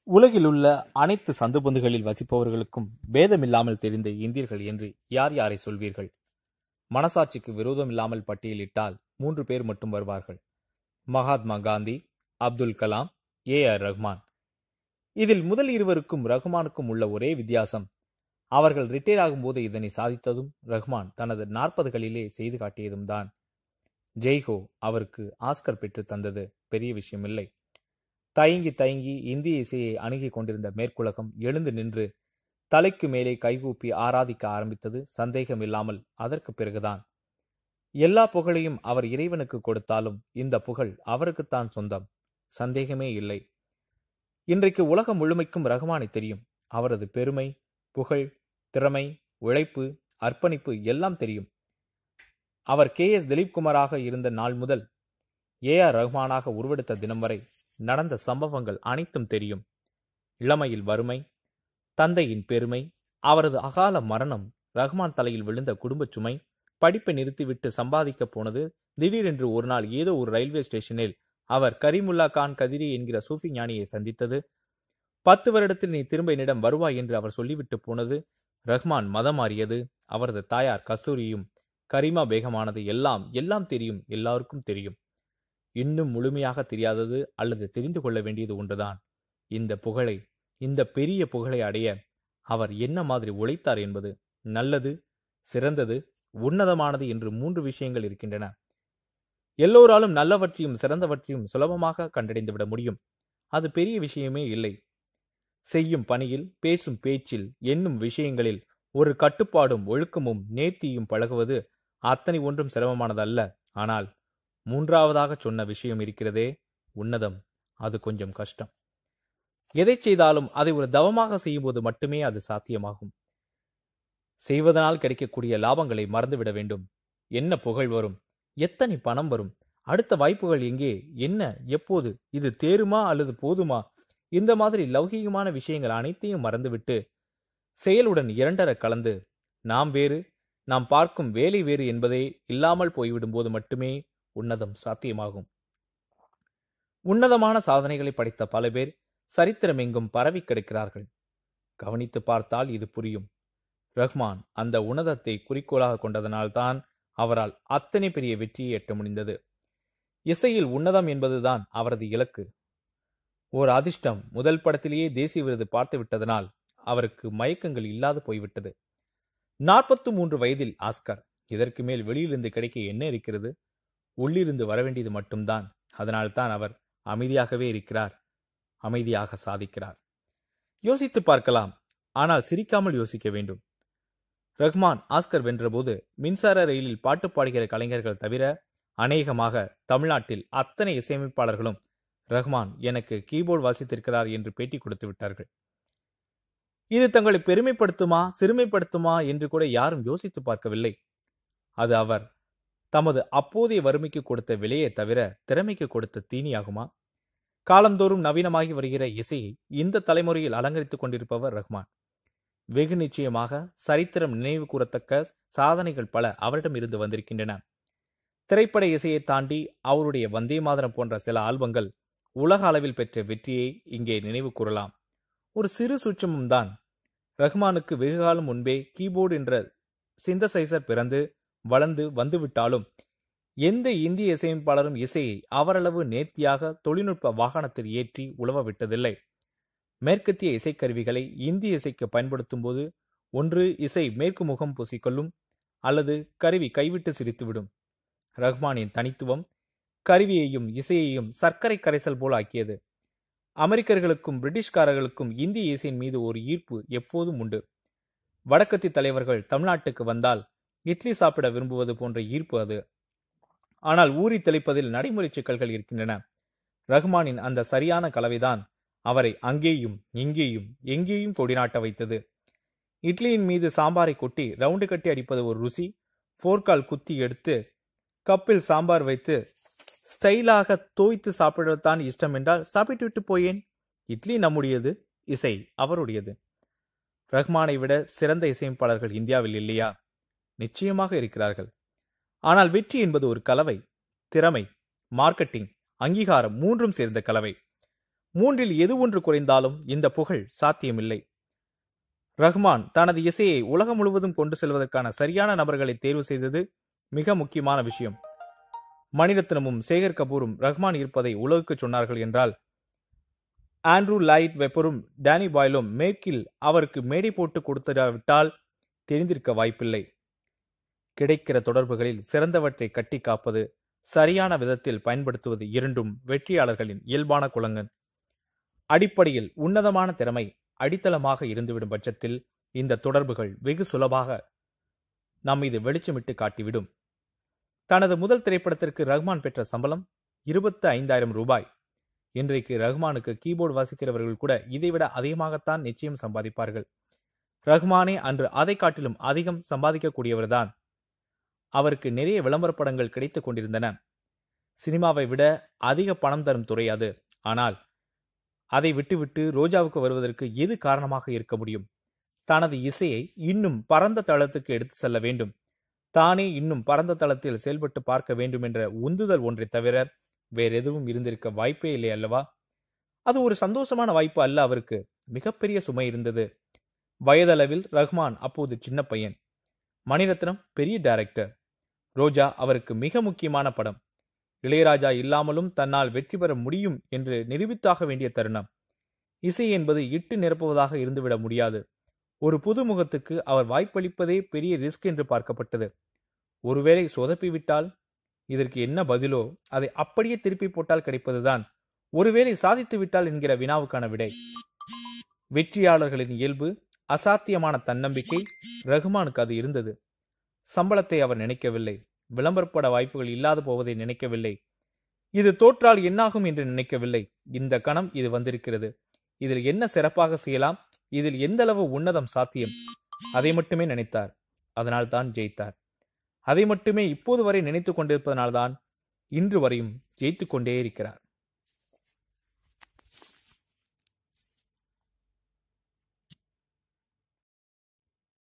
உலகிலுள்ள அனைத்து சந்துபந்துகளில் வசிப்பவர்களுக்கும் பேதமில்லாமல் தெரிந்த இந்தியர்கள் என்று யார் யாரை சொல்வீர்கள்? மனசாட்சிக்கு விரோதமில்லாமல் பட்டியலிட்டால் 3 பேர் மட்டும் வருவார்கள். மகாத்மா காந்தி, அப்துல் கலாம், A.R.ரஹ்மான். இதில் முதல் இருவருக்கும் ரஹ்மானுக்கும் உள்ள ஒரே வித்தியாசம், அவர்கள் ரிட்டையர் ஆகும்போது இதனை சாதித்ததும் ரஹ்மான் தனது 40களிலே செய்து காட்டியதும் தான். ஜெய்ஹோ அவருக்கு ஆஸ்கர் பெற்று தந்தது பெரிய விஷயமில்லை. தயங்கி தயங்கி இந்திய இசையை அணுகி கொண்டிருந்த மேற்குலகம் எழுந்து நின்று தலைக்கு மேலே கைகூப்பி ஆராதிக்க ஆரம்பித்தது சந்தேகமில்லாமல் அதற்கு பிறகுதான். எல்லா புகழையும் அவர் இறைவனுக்கு கொடுத்தாலும் இந்த புகழ் அவருக்குத்தான் சொந்தம், சந்தேகமே இல்லை. இன்றைக்கு உலகம் முழுமைக்கும் ரஹ்மானை தெரியும். அவரது பெருமை, புகழ், திறமை, உழைப்பு, அர்ப்பணிப்பு எல்லாம் தெரியும். அவர் K.S. திலீப்குமாராக இருந்த நாள் முதல் A.R.ரஹ்மானாக உருவெடுத்த தினம் வரை நடந்த சம்பவங்கள் அனைத்தும் தெரியும். இளமையில் வறுமை, தந்தையின் பெருமை, அவரது அகால மரணம், ரஹ்மான் தலையில் விழுந்த குடும்பச் சுமை, படிப்பை நிறுத்திவிட்டு சம்பாதிக்க போனது, திடீரென்று ஒரு நாள் ஏதோ ஒரு ரயில்வே ஸ்டேஷனில் அவர் கரீமுல்லா கான் கதிரி என்கிற சூஃபி ஞானியை சந்தித்தது, 10 வருடத்தில் நீ திரும்ப என்னிடம் வருவாய் என்று அவர் சொல்லிவிட்டு போனது, ரஹ்மான் மதம் மாறியது, அவரது தாயார் கஸ்தூரியும் கரீமா பேகமானது எல்லாம் எல்லாம் தெரியும், எல்லாருக்கும் தெரியும். இன்னும் முழுமையாக தெரியாதது அல்லது தெரிந்து கொள்ள வேண்டியது ஒன்றுதான். இந்த புகழை, இந்த பெரிய புகழை அடைய அவர் என்ன மாதிரி உழைத்தார் என்பது. நல்லது, சிறந்தது, உன்னதமானது என்று 3 விஷயங்கள் இருக்கின்றன. எல்லோராலும் நல்லவற்றையும் சிறந்தவற்றையும் சுலபமாக கண்டடைந்துவிட முடியும். அது பெரிய விஷயமே இல்லை. செய்யும் பணியில், பேசும் பேச்சில், எண்ணும் விஷயங்களில் ஒரு கட்டுப்பாடும் ஒழுக்கமும் நேர்த்தியும் பழகுவது அத்தனை ஒன்றும் சிரமமானதல்ல. ஆனால் 3ஆவதாக சொன்ன விஷயம் இருக்கிறதே, உன்னதம், அது கொஞ்சம் கஷ்டம். எதை செய்தாலும் அதை ஒரு தவமாக செய்யும்போது மட்டுமே அது சாத்தியமாகும். செய்வதனால் கிடைக்கக்கூடிய லாபங்களை மறந்துவிட வேண்டும். என்ன புகழ் வரும், எத்தனை பணம் வரும், அடுத்த வாய்ப்புகள் எங்கே, என்ன, எப்போது, இது தேருமா அல்லது போதுமா, இந்த மாதிரி லௌகீகமான விஷயங்கள் அனைத்தையும் மறந்துவிட்டு செயலுடன் இரண்டர கலந்து நாம் வேறு, நாம் பார்க்கும் வேலை வேறு என்பதே இல்லாமல் போய்விடும் போது மட்டுமே உன்னதம் சாத்தியமாகும். உன்னதமான சாதனைகளை படைத்த பல பேர் சரித்திரம் எங்கும் பரவி கிடக்கிறார்கள். கவனித்து பார்த்தால் இது புரியும். ரஹ்மான் அந்த உன்னதத்தை குறிக்கோளாக கொண்டதனால்தான் அவரால் அத்தனை பெரிய வெற்றியை எட்ட முடிந்தது. இசையில் உன்னதம் என்பதுதான் அவரது இலக்கு. ஓர் அதிர்ஷ்டம், முதல் படத்திலேயே தேசிய விருது பார்த்து விட்டதனால் அவருக்கு மயக்கங்கள் இல்லாது போய்விட்டது. 43 வயதில் ஆஸ்கர். இதற்கு மேல் வெளியிலிருந்து கிடைக்க என்ன இருக்கிறது? உள்ளிருந்து வரவேண்டியது மட்டும்தான். அதனால்தான் அவர் அமைதியாகவே இருக்கிறார், அமைதியாக சாதிக்கிறார். யோசித்து பார்க்கலாம், ஆனால் சிரிக்காமல் யோசிக்க வேண்டும். ரஹ்மான் ஆஸ்கர் வென்றபோது மின்சார ரயிலில் பாட்டு பாடுகிற கலைஞர்கள் தவிர அநேகமாக தமிழ்நாட்டில் அத்தனை இசையமைப்பாளர்களும் ரஹ்மான் எனக்கு கீபோர்டு வாசித்திருக்கிறார் என்று பேட்டி கொடுத்து விட்டார்கள். இது தங்களை பெருமைப்படுத்துமா சிறுமைப்படுத்துமா என்று கூட யாரும் யோசித்து பார்க்கவில்லை. அது அவர் தமது அப்போதைய வறுமைக்கு கொடுத்த விலையை தவிர திறமைக்கு கொடுத்த தீனியாகுமா? காலந்தோறும் நவீனமாகி வருகிற இசையை இந்த தலைமுறையில் அலங்கரித்துக் கொண்டிருப்பவர் ரஹ்மான். வெகு நிச்சயமாக சரித்திரம் நினைவு கூறத்தக்க சாதனைகள் பல அவரிடம் இருந்து வந்திருக்கின்றன. திரைப்பட இசையை தாண்டி அவருடைய வந்தே மாதரம் போன்ற சில ஆல்பங்கள் உலக அளவில் பெற்ற வெற்றியை இங்கே நினைவு கூறலாம். ஒரு சிறு சூட்சமும் தான். ரஹ்மானுக்கு வெகுகாலம் முன்பே கீபோர்டு என்ற சிந்தசைசர் பிறந்து வளர்ந்து வந்துவிட்டாலும் எந்த இந்திய இசையமைப்பாளரும் இசையை அவரளவு நேர்த்தியாக தொழில்நுட்ப வாகனத்தில் ஏற்றி உழவ விட்டதில்லை. மேற்கத்திய இசைக்கருவிகளை இந்திய இசைக்கு பயன்படுத்தும் போது ஒன்று இசை மேற்கு முகம் பூசிக்கொள்ளும் அல்லது கருவி கைவிட்டு சிரித்துவிடும். ரஹ்மானின் தனித்துவம் கருவியையும் இசையையும் சர்க்கரை கரைசல் போல் ஆக்கியது. அமெரிக்கர்களுக்கும் பிரிட்டிஷ்காரர்களுக்கும் இந்திய இசையின் மீது ஒரு ஈர்ப்பு எப்போதும் உண்டு. வடக்கத்தி தலைவர்கள் தமிழ்நாட்டுக்கு வந்தால் இட்லி சாப்பிட விரும்புவது போன்ற ஈர்ப்பு அது. ஆனால் ஊறி தெளிப்பதில் நடைமுறை சிக்கல்கள் இருக்கின்றன. ரஹ்மானின் அந்த சரியான கலவைதான் அவரை அங்கேயும் இங்கேயும் எங்கேயும் கொடிநாட்ட வைத்தது. இட்லியின் மீது சாம்பாரை கொட்டி ரவுண்டு கட்டி அடிப்பது ஒரு ருசி. போர்க்கால் குத்தி எடுத்து கப்பில் சாம்பார் வைத்து ஸ்டைலாக தோய்த்து சாப்பிடத்தான் இஷ்டம் என்றால் சாப்பிட்டு விட்டு போயேன். இட்லி நம்முடையது, இசை அவருடையது. ரஹ்மானை விட சிறந்த இசையமைப்பாளர்கள் இந்தியாவில் இல்லையா? நிச்சயமாக இருக்கிறார்கள். ஆனால் வெற்றி என்பது ஒரு கலவை. திறமை, மார்க்கெட்டிங், அங்கீகாரம் 3ம் சேர்ந்த கலவை. மூன்றில் எது ஒன்று குறைந்தாலும் இந்த புகழ் சாத்தியமில்லை. ரஹ்மான் தனது இசையை உலகம் முழுவதும் கொண்டு செல்வதற்கான சரியான நபர்களை தேர்வு செய்தது மிக முக்கியமான விஷயம். மணிரத்னமும் சேகர் கபூரும் ரஹ்மான் இருப்பதை உலகுக்கு சொன்னார்கள் என்றால், ஆண்ட்ரூ லாயிட் வெப்பரும் டேனி பாயிலும் மேற்கில் அவருக்கு மேடை போட்டு கொடுத்துவிட்டால் தெரிந்திருக்க வாய்ப்பில்லை. கிடைக்கிற தொடர்புகளில் சிறந்தவற்றை கட்டி காப்பது, சரியான விதத்தில் பயன்படுத்துவது இரண்டும் வெற்றியாளர்களின் இயல்பான குலங்கள். அடிப்படையில் உன்னதமான திறமை அடித்தளமாக இருந்துவிடும் பட்சத்தில் இந்த தொடர்புகள் வெகு சுலபாக நம்மீது வெளிச்சமிட்டு காட்டிவிடும். தனது முதல் திரைப்படத்திற்கு ரஹ்மான் பெற்ற சம்பளம் 25,000 ரூபாய். இன்றைக்கு ரஹ்மானுக்கு கீபோர்டு வாசிக்கிறவர்கள் கூட இதைவிட அதிகமாகத்தான் நிச்சயம் சம்பாதிப்பார்கள். ரஹ்மானே அன்று அதை காட்டிலும் அதிகம் சம்பாதிக்கக்கூடியவர்தான். அவருக்கு நிறைய விளம்பர படங்கள் கிடைத்துக் கொண்டிருந்தன. சினிமாவை விட அதிக பணம் தரும் துறை அது. ஆனால் அதை விட்டுவிட்டு ரோஜாவுக்கு வருவதற்கு எது காரணமாக இருக்க முடியும்? தனது இசையை இன்னும் பரந்த தளத்துக்கு எடுத்து செல்ல வேண்டும், தானே இன்னும் பரந்த தளத்தில் செயல்பட்டு பார்க்க வேண்டும் என்ற உந்துதல் ஒன்றை தவிர வேறெதுவும் இருந்திருக்க வாய்ப்பே இல்லை அல்லவா? அது ஒரு சந்தோஷமான வாய்ப்பு அல்ல, அவருக்கு மிகப்பெரிய சுமை இருந்தது. வயதளவில் ரஹ்மான் அப்போது சின்ன பையன், மணிரத்னம் பெரிய டைரக்டர், ரோஜா அவருக்கு மிக முக்கியமான படம். இளையராஜா இல்லாமலும் தன்னால் வெற்றி பெற முடியும் என்று நிரூபித்தாக வேண்டிய தருணம். இசை என்பது இட்டு நிரப்புவதாக இருந்துவிட முடியாது. ஒரு புதுமுகத்துக்கு அவர் வாய்ப்பளிப்பதே பெரிய ரிஸ்க் என்று பார்க்கப்பட்டது. ஒருவேளை சொதப்பிவிட்டால் இதற்கு என்ன பதிலோ அதை அப்படியே திருப்பி போட்டால் கிடைப்பதுதான் ஒருவேளை சாதித்து விட்டால் என்கிற வினாவுக்கான விடை. வெற்றியாளர்களின் இயல்பு, அசாத்தியமான தன்னம்பிக்கை. ரஹ்மானுக்கு அது இருந்தது. சம்பளத்தை அவர் நினைக்கவில்லை, விளம்பரப்பட வாய்ப்புகள் இல்லாது போவதை நினைக்கவில்லை, இது தோற்றால் என்னாகும் என்று நினைக்கவில்லை. இந்த கணம் இது வந்திருக்கிறது, இதில் என்ன சிறப்பாக செய்யலாம், இதில் எந்தளவு உன்னதம் சாத்தியம், அதை மட்டுமே நினைத்தார். அதனால் தான் ஜெயித்தார். அதை மட்டுமே இப்போது வரை நினைத்துக் கொண்டிருப்பதனால்தான் இன்று வரையும் ஜெயித்துக் கொண்டே இருக்கிறார்.